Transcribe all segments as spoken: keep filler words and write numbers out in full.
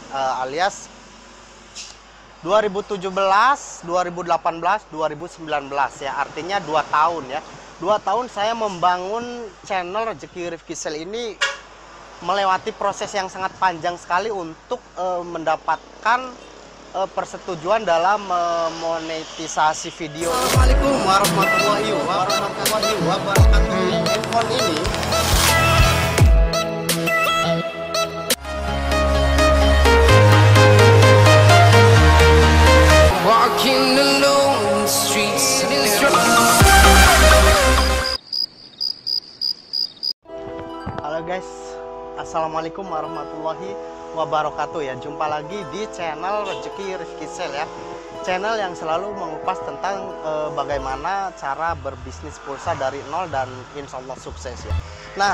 uh, alias dua ribu tujuh belas, dua ribu delapan belas, dua ribu sembilan belas ya, artinya dua tahun ya. Dua tahun saya membangun channel Rezeki Rifki Sale ini melewati proses yang sangat panjang sekali untuk uh, mendapatkan uh, persetujuan dalam uh, monetisasi video. Assalamualaikum warahmatullahi wabarakatuh. Handphone ini walking alone the streets. Halo guys, assalamualaikum warahmatullahi wabarakatuh ya. Jumpa lagi di channel Rezeki Rifki Sale ya, channel yang selalu mengupas tentang e, bagaimana cara berbisnis pulsa dari nol dan insya Allah sukses ya. Nah,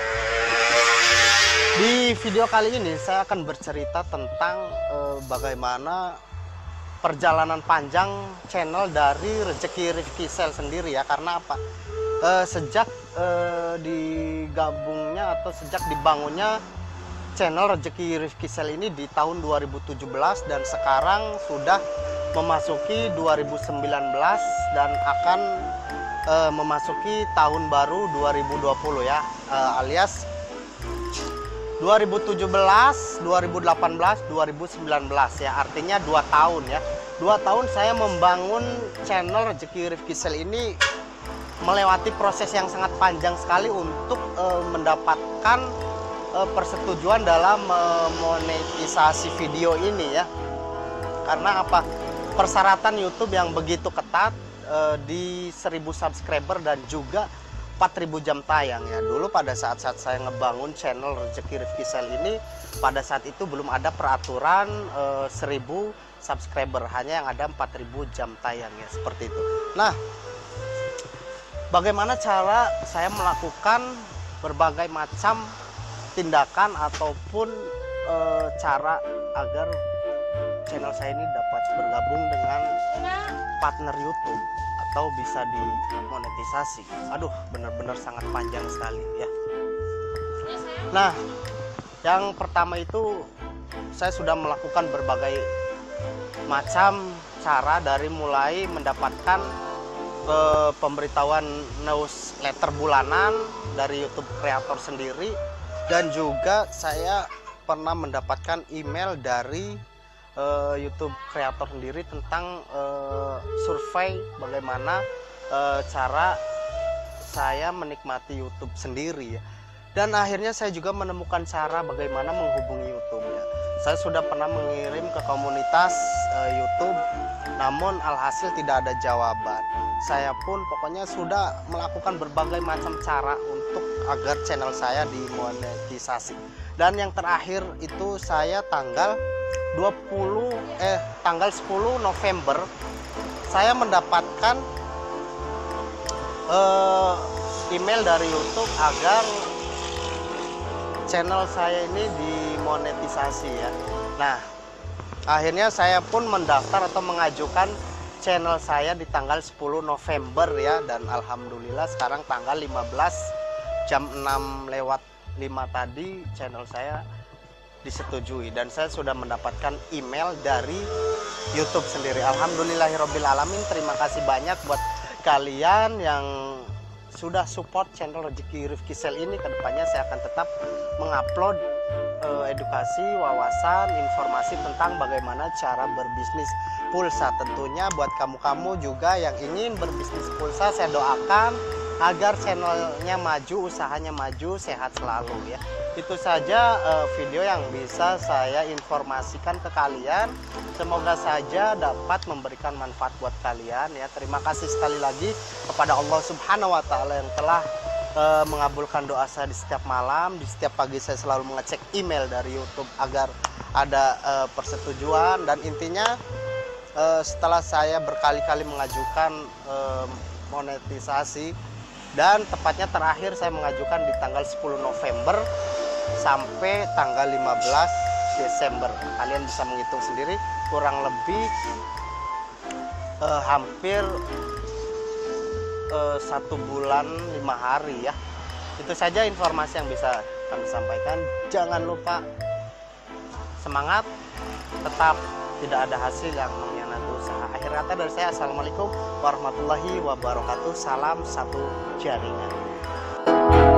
di video kali ini saya akan bercerita tentang e, bagaimana perjalanan panjang channel dari Rezeki Rifki Sale sendiri ya. Karena apa? E, sejak e, digabungnya atau sejak dibangunnya channel Rezeki Rifki Sale ini di tahun dua ribu tujuh belas dan sekarang sudah memasuki dua ribu sembilan belas dan akan e, memasuki tahun baru dua ribu dua puluh ya, e, alias dua ribu tujuh belas, dua ribu delapan belas, dua ribu sembilan belas ya, artinya dua tahun ya. Dua tahun saya membangun channel Rezeki Rifki Sale ini melewati proses yang sangat panjang sekali untuk e, mendapatkan e, persetujuan dalam e, monetisasi video ini ya. Karena apa? Persyaratan YouTube yang begitu ketat e, di seribu subscriber dan juga empat ribu jam tayang ya. Dulu pada saat-saat saya ngebangun channel Rezeki Rifki Sale ini, pada saat itu belum ada peraturan e, seribu subscriber, hanya yang ada empat ribu jam tayang ya, seperti itu. Nah, bagaimana cara saya melakukan berbagai macam tindakan ataupun e, cara agar channel saya ini dapat bergabung dengan partner YouTube atau bisa dimonetisasi. Aduh, benar-benar sangat panjang sekali ya. Nah, yang pertama itu saya sudah melakukan berbagai macam cara, dari mulai mendapatkan ke pemberitahuan newsletter bulanan dari YouTube kreator sendiri, dan juga saya pernah mendapatkan email dari uh, YouTube kreator sendiri tentang uh, survei bagaimana uh, cara saya menikmati YouTube sendiri ya. Dan akhirnya saya juga menemukan cara bagaimana menghubungi YouTube ya. Saya sudah pernah mengirim ke komunitas uh, YouTube, namun alhasil tidak ada jawaban. Saya pun pokoknya sudah melakukan berbagai macam cara untuk agar channel saya dimonetisasi. Dan yang terakhir itu saya tanggal dua puluh eh tanggal sepuluh November saya mendapatkan uh, email dari YouTube agar channel saya ini dimonetisasi ya. Nah, akhirnya saya pun mendaftar atau mengajukan channel saya di tanggal sepuluh November ya, dan alhamdulillah sekarang tanggal lima belas jam enam lewat lima tadi channel saya disetujui dan saya sudah mendapatkan email dari YouTube sendiri. Alhamdulillahirabbil alamin. Terima kasih banyak buat kalian yang sudah support channel Rezeki Rifki Sale ini. Kedepannya saya akan tetap mengupload uh, edukasi, wawasan, informasi tentang bagaimana cara berbisnis pulsa. Tentunya buat kamu-kamu juga yang ingin berbisnis pulsa, saya doakan agar channelnya maju, usahanya maju, sehat selalu ya. Itu saja uh, video yang bisa saya informasikan ke kalian. Semoga saja dapat memberikan manfaat buat kalian ya. Terima kasih sekali lagi kepada Allah Subhanahu wa taala yang telah uh, mengabulkan doa saya di setiap malam. Di setiap pagi saya selalu mengecek email dari YouTube agar ada uh, persetujuan, dan intinya uh, setelah saya berkali-kali mengajukan uh, monetisasi, dan tepatnya terakhir saya mengajukan di tanggal sepuluh November sampai tanggal lima belas Desember. Kalian bisa menghitung sendiri, kurang lebih eh, hampir eh, satu bulan lima hari ya. Itu saja informasi yang bisa kami sampaikan. Jangan lupa semangat, tetap tidak ada hasil yang mengkhianati usaha. Akhir kata dari saya, assalamualaikum warahmatullahi wabarakatuh. Salam satu jaringan.